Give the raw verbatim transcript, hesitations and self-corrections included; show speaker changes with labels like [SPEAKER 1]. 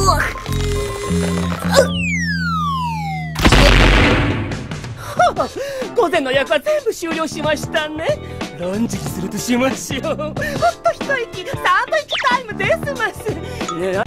[SPEAKER 1] 午前の役は全部終了しましたね。ランジにするとしましょう。ほっと一息、サンドイッチタイムですます。ね、